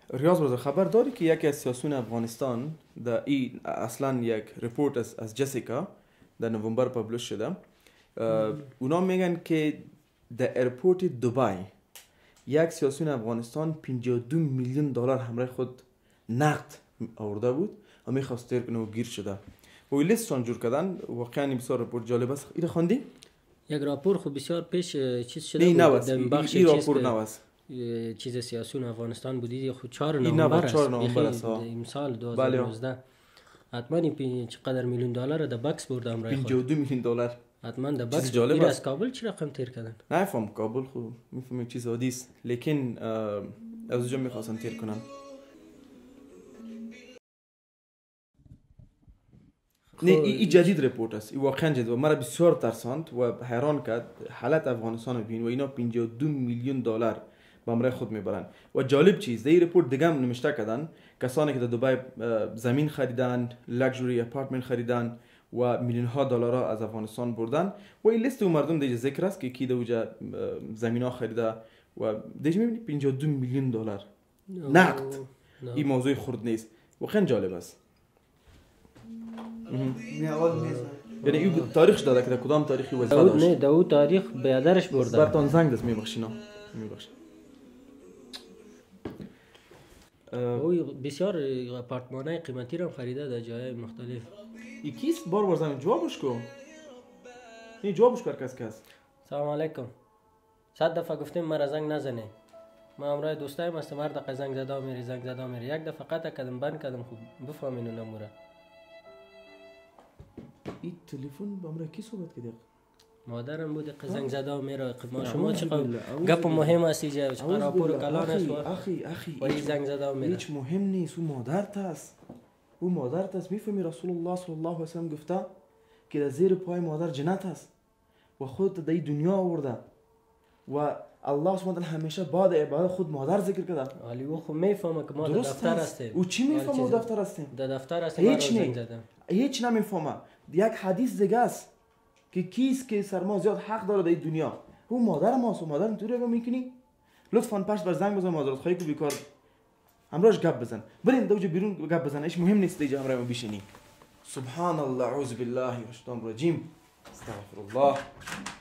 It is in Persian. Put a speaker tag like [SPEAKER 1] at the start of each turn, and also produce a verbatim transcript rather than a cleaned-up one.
[SPEAKER 1] ریاض برادر خبر داری که یکی از سیاسیون افغانستان در این اصلا یک رپورت از, از جسیکا در نوامبر پابلش شده. اونا میگن که در ایرپورت دبی یک سیاسیون افغانستان پنجاه و دو میلیون دلار همراه خود نقد آورده بود و میخواست تیر کنه و گیر شده و این لیستشان جور کردن. واقعا بسیار رپورت جالب است. این خواندی؟
[SPEAKER 2] یک راپور خب بسیار پیش چیز شده
[SPEAKER 1] بود.
[SPEAKER 2] نه
[SPEAKER 1] بود. این, این راپور نواست.
[SPEAKER 2] چیز سیاسیون افغانستان بودی خود چهار نوامبر است.
[SPEAKER 1] نوامبر است.
[SPEAKER 2] امسال دو هزار و نوزده. حتما این چقدر میلیون دلار در باکس برده امرای خود.
[SPEAKER 1] پنجاه و دو میلیون دلار.
[SPEAKER 2] حتما در باکس. این از کابل چی رقم تیر کردن؟
[SPEAKER 1] نه فهم کابل خو میفهمم چیز عادی است لیکن از اونجا میخواستن تیر کنن. نه این جدید رپورت است. این واقعا جدید و مرا بسیار ترساند و حیران کرد حالت افغانستان رو ببین و اینا پنجاه و دو میلیون دلار با امرای خود میبرن. و جالب چیز در این رپورت دیگه هم نوشته کردن کسانی که در دبی زمین خریدن، لکژوری اپارتمنت خریدن و میلیون ها دلار از افغانستان بردن و این لیست اون مردم دیگه ذکر است که کی در اونجا زمین ها خریده و دیگه میبینی پنجاه و دو میلیون دلار نقد. این موضوع خرد نیست. واقعا جالب است. یعنی این تاریخش داده که در کدام تاریخی وظیفه داشت؟
[SPEAKER 2] نه داود تاریخ بیادرش برده.
[SPEAKER 1] برتان زنگ دست میبخشینا. میبخش.
[SPEAKER 2] او بسیار آپارتمان‌های قیمتی رو خریده در جای مختلف.
[SPEAKER 1] این کیست؟ بار بار زمین جوابش کو. این جوابش کار کس کس.
[SPEAKER 2] سلام علیکم. صد دفعه گفتیم مرا زنگ نزنه. ما امروز دوستایم است مرد دقیقه زنگ زده میری زنگ زده میری یک دفعه قطع کردم بند کردم خوب بفهمین اون نمره.
[SPEAKER 1] این تلفن با امروز کی صحبت کرد؟
[SPEAKER 2] مادرم بود قزنگ زده و میره ما شما چقدر گپ مهم است اینجا چقدر راپور کلان است
[SPEAKER 1] اخی اخی
[SPEAKER 2] ولی زنگ زده و میره
[SPEAKER 1] هیچ مهم نیست. او مادرت است او مادرت است. میفهمی رسول الله صلی الله علیه و سلم گفته که در زیر پای مادر جنت است و خودت در دنیا آورده و الله سبحانه و تعالی همیشه بعد عبادت خود مادر ذکر کرده.
[SPEAKER 2] ولی او خو میفهمه که ما در دفتر هستیم.
[SPEAKER 1] او چی میفهمه او دفتر هستیم؟
[SPEAKER 2] در دفتر هستیم.
[SPEAKER 1] هیچ نه هیچ نمیفهمه. یک حدیث دیگه است که کیست که سرما زیاد حق داره در دنیا؟ او مادر ماست و مادر اینطوری رو میکنی؟ لطفاً پشت بر زنگ بزن معذرت خواهی کو بیکار همراهش گپ بزن. بریم دوجه بیرون گپ بزن. ایش مهم نیست دیگه همراه ما بشینی. سبحان الله اعوذ بالله من الشیطان الرجیم. استغفر الله.